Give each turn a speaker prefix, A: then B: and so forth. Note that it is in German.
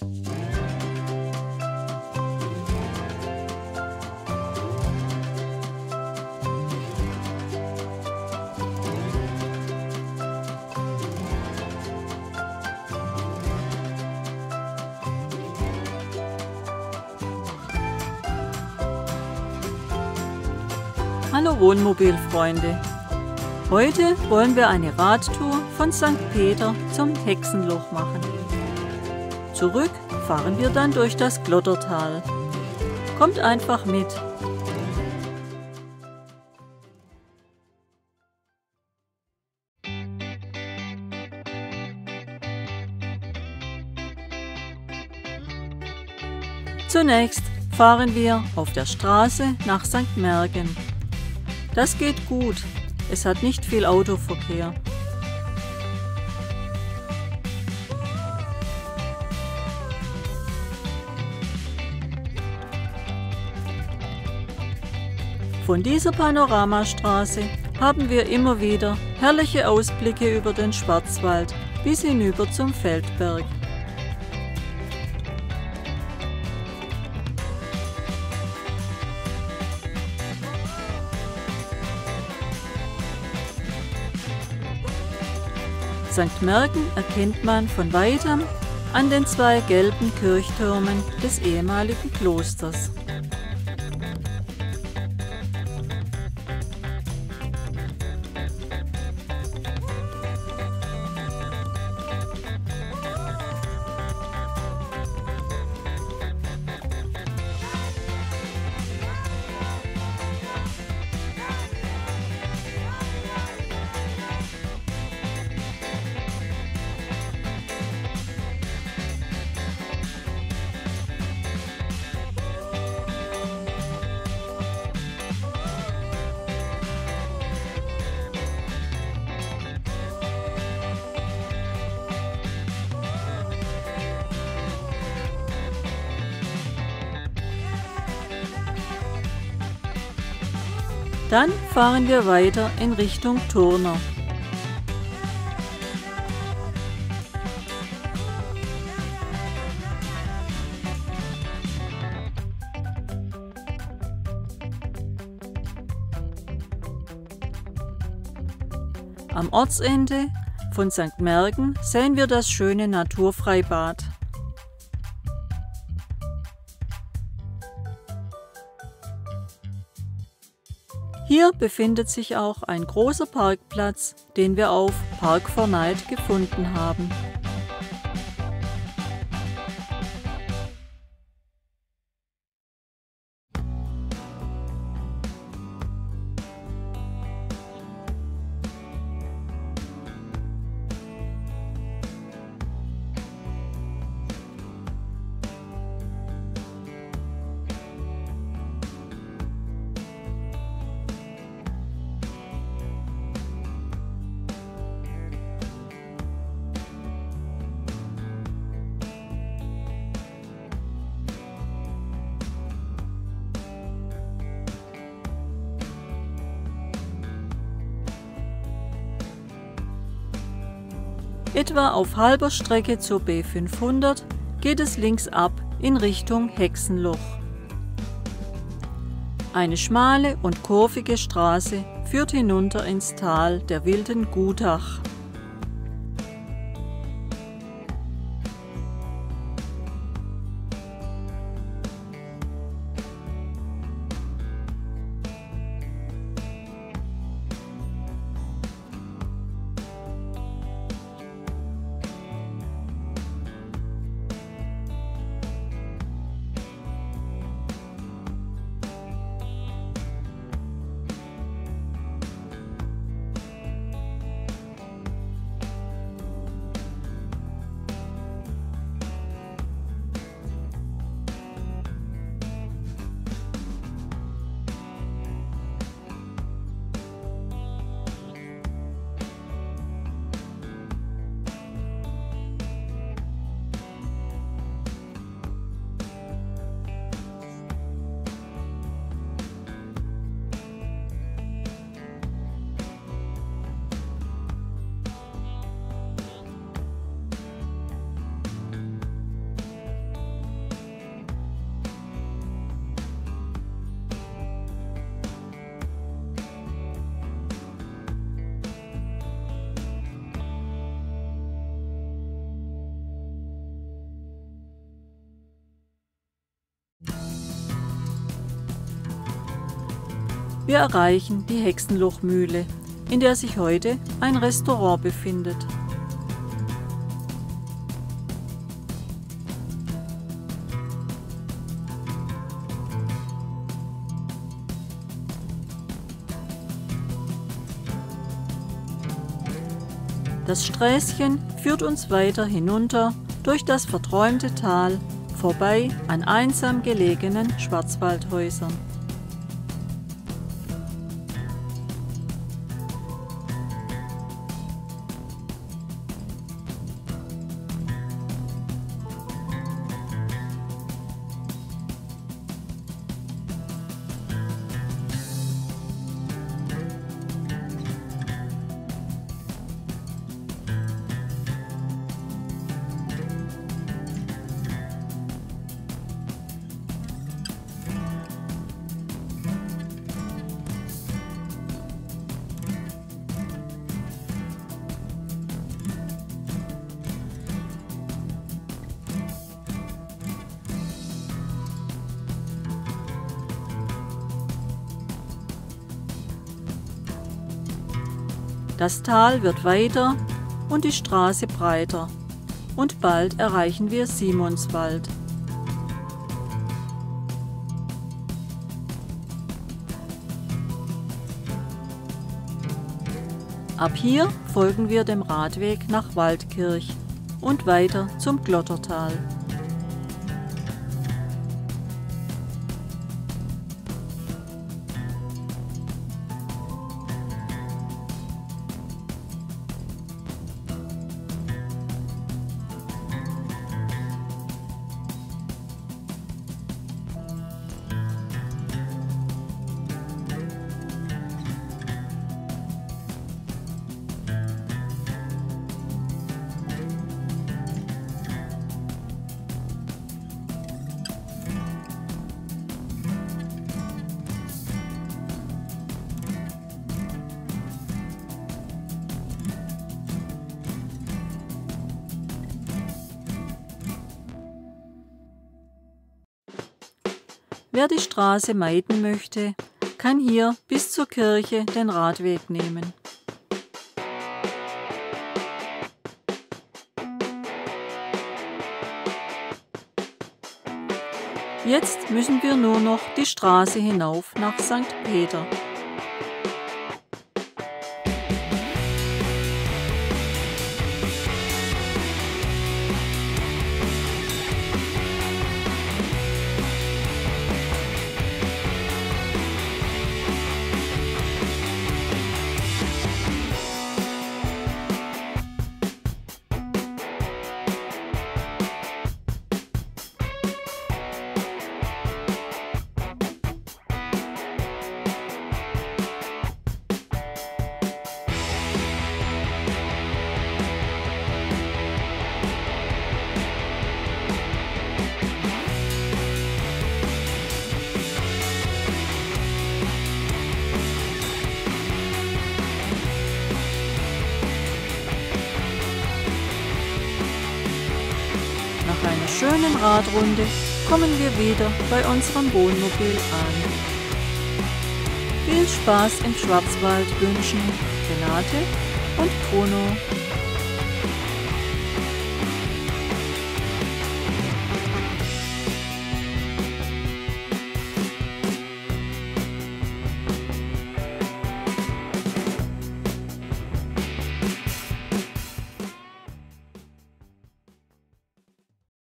A: Hallo Wohnmobilfreunde! Heute wollen wir eine Radtour von St. Peter zum Hexenloch machen. Zurück fahren wir dann durch das Glottertal. Kommt einfach mit! Zunächst fahren wir auf der Straße nach St. Märgen. Das geht gut, es hat nicht viel Autoverkehr. Von dieser Panoramastraße haben wir immer wieder herrliche Ausblicke über den Schwarzwald bis hinüber zum Feldberg. St. Märgen erkennt man von weitem an den zwei gelben Kirchtürmen des ehemaligen Klosters. Dann fahren wir weiter in Richtung Turner. Am Ortsende von St. Märgen sehen wir das schöne Naturfreibad. Hier befindet sich auch ein großer Parkplatz, den wir auf Park4Night gefunden haben. Etwa auf halber Strecke zur B500 geht es links ab in Richtung Hexenloch. Eine schmale und kurvige Straße führt hinunter ins Tal der Wilden Gutach. Wir erreichen die Hexenlochmühle, in der sich heute ein Restaurant befindet. Das Sträßchen führt uns weiter hinunter durch das verträumte Tal, vorbei an einsam gelegenen Schwarzwaldhäusern. Das Tal wird weiter und die Straße breiter und bald erreichen wir Simonswald. Ab hier folgen wir dem Radweg nach Waldkirch und weiter zum Glottertal. Wer die Straße meiden möchte, kann hier bis zur Kirche den Radweg nehmen. Jetzt müssen wir nur noch die Straße hinauf nach St. Peter. Nach einer schönen Radrunde kommen wir wieder bei unserem Wohnmobil an. Viel Spaß im Schwarzwald wünschen Renate und Bruno.